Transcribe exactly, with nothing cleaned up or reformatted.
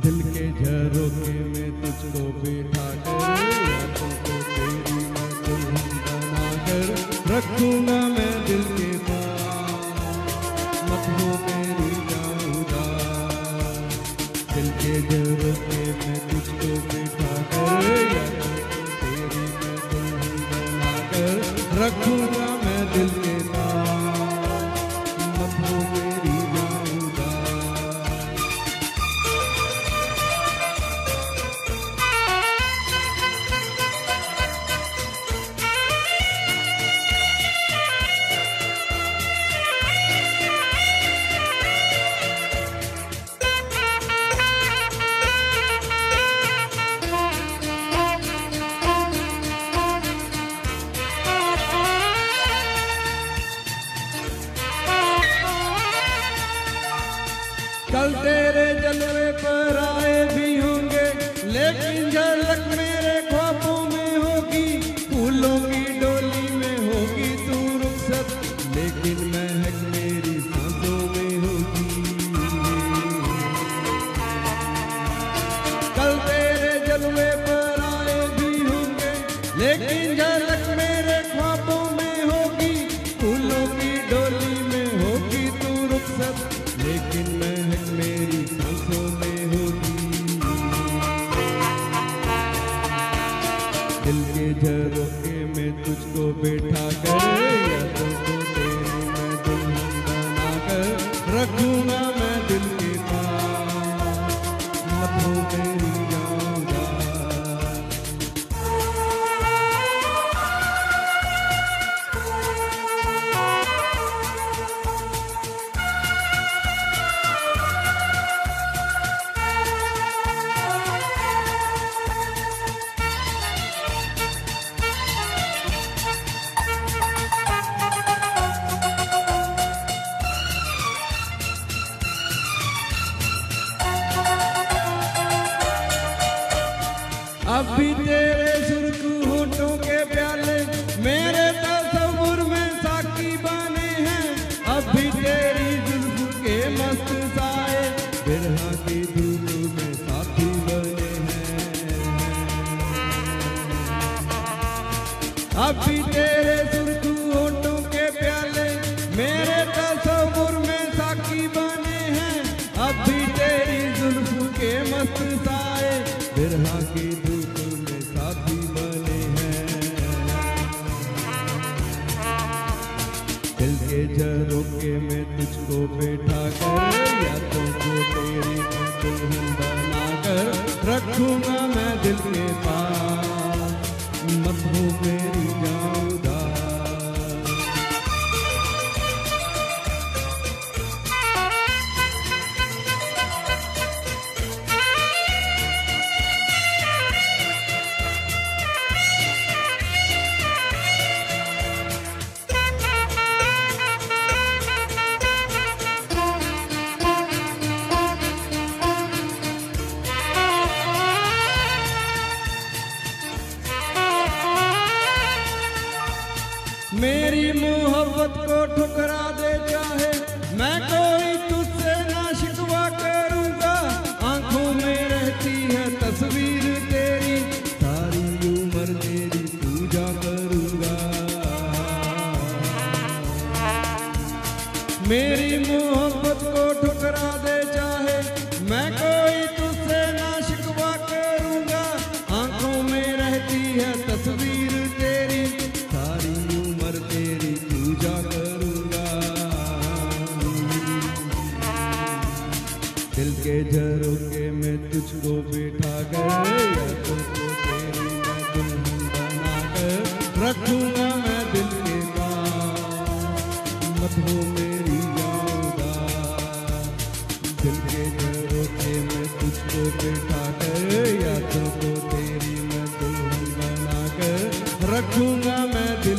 दिल के झरोखे में तुझको बिठा कर, यादों को तेरी मैं दुल्हन बना कर रखूंगा मैं दिल के पास, मत हो मेरी जान उदास। दिल के झरोखे में तुझको बिठा कर, यादों को तेरी मैं दुल्हन बना कर रखूंगा मैं दिल के पास, मत हो मेरी जान उदास। कल तेरे जलवे पर आए भी होंगे, लेकिन झलक मेरे ख्वाबों में होगी। फूलों की डोली में होगी तू रुखसत, लेकिन महक मेरी सांसों में होगी। कल तेरे जलवे पर आए भी होंगे, लेकिन झलक मेरे ख्वाबों में होगी। फूलों की डोली में होगी तू रुखसत, लेकिन महक मेरी सांसों में होगी। दिल के झरोखे में तुझको बैठा कर, यादों को तेरी मैं दुल्हन बना कर रखूंगा मैं दिल के पास, मत हो मेरी जान उदास। अभी तेरे सुर्ख होठों के प्याले मेरे तस्वुर में साकी बने हैं। अभी तेरी जुल्फ के मस्त साए बिरहा की धूप में साथी बने हैं। अभी तेरे सुर्ख होठों के प्याले मेरे तस्वुर में साकी बने हैं। अभी तेरी जुल्फ के मस्त साए बिरहा की धूप में साथी बने हैं। दिल के झरोखे में तुझको बैठा कर, यादों को तेरी मैं दुल्हन बना कर रखूंगा मैं दिल के पास, मत हो मेरी जान उदास। मेरी मोहब्बत को ठुकरा दे चाहे, मैं कोई तुझसे ना शिकवा करूंगा। आंखों में रहती है तस्वीर तेरी, सारी उम्र तेरी पूजा करूंगा। मेरी मोहब्बत को ठुकरा दे चाहे, मैं कोई तुझसे ना शिकवा करूंगा। आंखों में रहती है तस्वीर तेरी, सारी तेरी पूजा करूंगा। दिल के झरोखे में तुझको बिठा कर, यादों को तेरी मैं दुल्हन बना कर रखूंगा मैं दिल के पास, मत हो मेरी जान उदास। दिल के झरोखे में तुझको बिठा कर, यादों को तेरी मैं दुल्हन बना कर रखूंगा मैं दिल